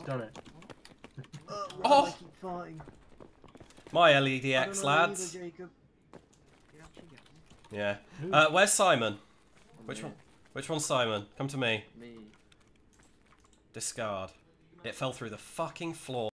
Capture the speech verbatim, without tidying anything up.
It's done it. Uh, why Oh! do I keep farting? My L E D I X, don't know either, lads. Jacob. Yeah. Uh, where's Simon? I'm Which here. one? Which one's Simon? Come to me. Me. Discard. It fell through the fucking floor.